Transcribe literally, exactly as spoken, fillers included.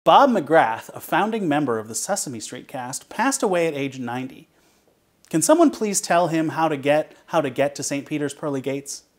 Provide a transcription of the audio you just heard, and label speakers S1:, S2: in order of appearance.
S1: Bob McGrath, a founding member of the Sesame Street cast, passed away at age ninety. Can someone please tell him how to get how to get to Saint Peter's Pearly Gates?